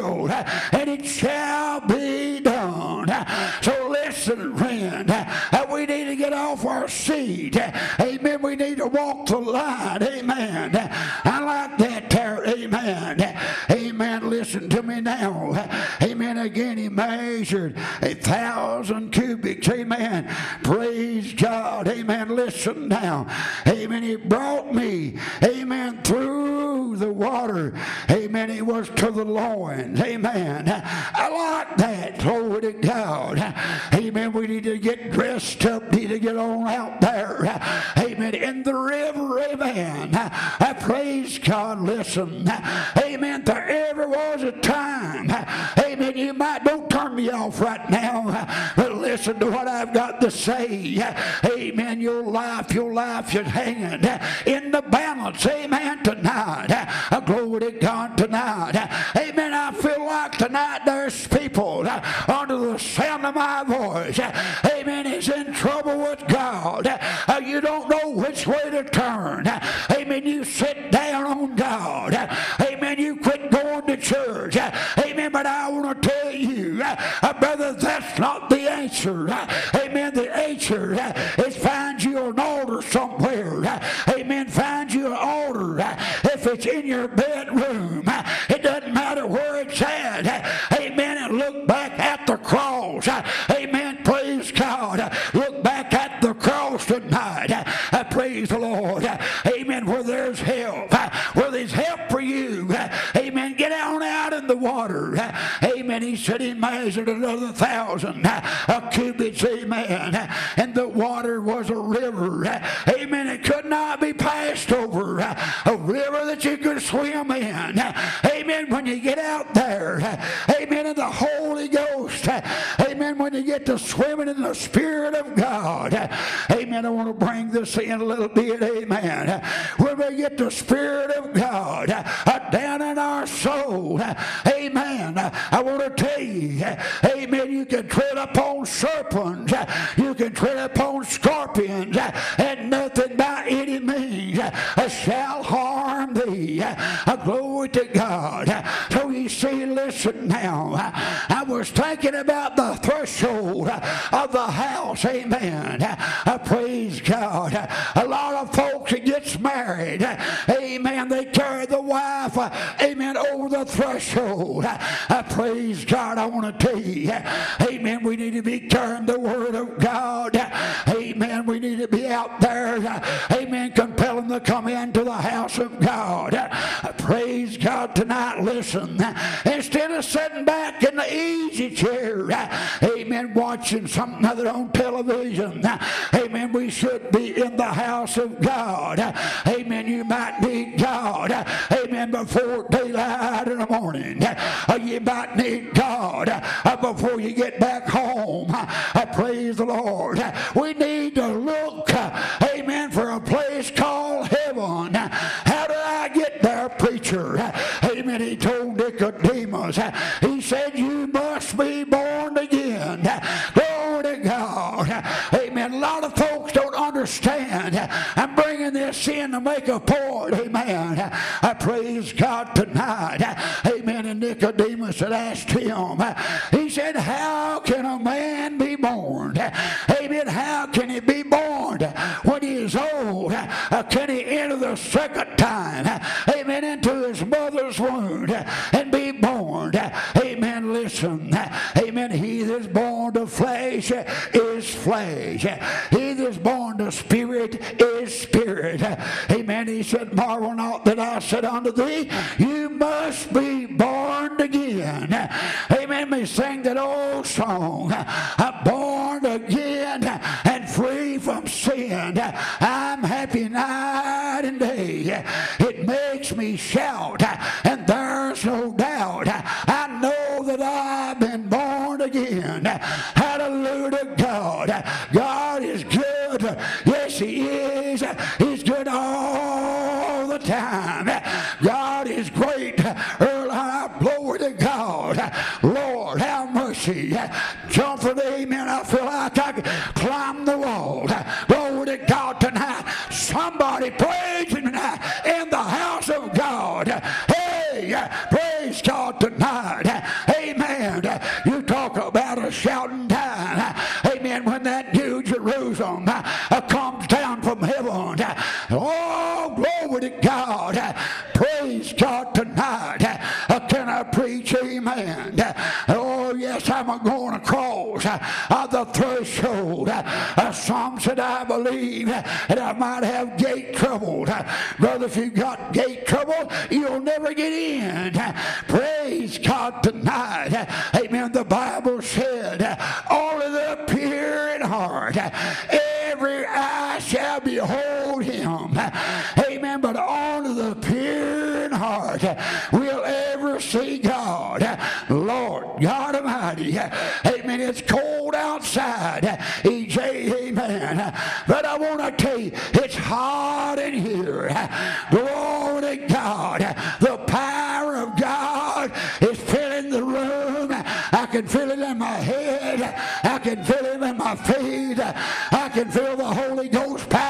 will, and it shall be done. So listen, friend, we need to get off our seat. Amen. We need to walk the line. Amen. I like that there. Amen. Amen. Listen to me now. Amen. Again, he measured 1,000 cubits. Amen. Praise God. Amen. Listen now. Amen. He brought me. Amen. Through the water. Amen. He was to the loins. Amen. I like that. Glory to God. Amen. We need to get dressed up. Need to get on out there. Amen. In the river. Amen. I praise God. Listen. Amen. There ever was a time. Amen. You might, don't turn me off right now, but listen to what I've got to say. Amen. Your life is hanging in the balance. Amen. Tonight. Glory to God tonight. Amen. I feel like tonight there's people under the sound of my voice. Amen. Is in trouble with God. You don't know which way to turn. Amen. You sit down on God. Amen. You quit going to church. Amen. But I want to tell you, brother, that's not the answer. Amen. The answer is find you an altar somewhere. Amen. Find you an altar. If it's in your bedroom, it doesn't matter where it's at. Amen. And look back at the cross. Amen. Praise God. Look back at the cross tonight. Praise the Lord. Amen. Where there's help. Where there's help for you. Amen. Get on out in the water. Amen. He said he measured another 1,000 cubits. Amen. And the water was a river. Amen. It could not be passed over. A river that you could swim in. Amen. When you get out there. Amen. In the Holy Ghost. Amen. When you get to swimming in the Spirit of God. Amen. I want to bring this in a little bit. Amen. When we get the Spirit of God down in our soul. Amen. I want to tell you. Amen. You can tread upon serpents. You can tread upon scorpions. And nothing by any means shall harm thee. Glory to God. So you see, listen now. I was thinking about the threshold of the house. Amen. Praise God. A lot of folks that gets married. Amen. They carry the wife. Amen. Over the threshold. Praise God. I want to tell you. Amen. We need to be carrying the word of God. Amen. We need to be out there. Amen. Compelling them to come into the house of God. Praise God tonight. Listen. Instead of sitting back in the easy chair. Amen. Watching something other on television. Amen. We should be in the house of God. Amen. You might need God. Amen. Before daylight in the morning. You might need God before you get back home. Praise the Lord. We need to look, amen, for a place called heaven. How do I get there, preacher? Amen. He told Nicodemus, he said, you must be born again. Glory to God. Amen. A lot of folks don't understand. I'm bringing this in to make a point. Amen. I praise God tonight. Amen. And Nicodemus had asked him, he said, how can a man be born? Amen. How can he be born when he is old? Can he enter the second time? Amen. Into his mother's womb and be born? Amen. Listen. Amen. He that's born to flesh is flesh. He that's born to spirit is spirit. Amen. He said, marvel not that I said unto thee, you must be born again. Amen. We sing that old song, I'm born again and free from sin. I'm happy night and day. It makes me shout, and there's no doubt. I know that I've been born again. Hallelujah to God. God is good. Yes, He is. He's good all the time. God is great. Glory to God. Lord, have mercy. Jump for the amen. I feel like I could climb the wall. Glory to God tonight. Somebody praise Him tonight in the house of God. Hey, praise God tonight. preach, amen. Oh, yes, I'm going across the threshold. Some said, I believe that I might have gate trouble. Brother, if you've got gate trouble, you'll never get in. Praise God tonight. Amen. The Bible said, all of the pure in heart, every eye shall behold him. Amen. But only the pure in heart will ever see God. Lord God Almighty. Amen. It's cold outside. EJ, amen. But I want to tell you, it's hot in here. Glory to God. The power of God is filling the room. I can feel it in my head. I can feel it in my feet. I can feel the Holy Ghost power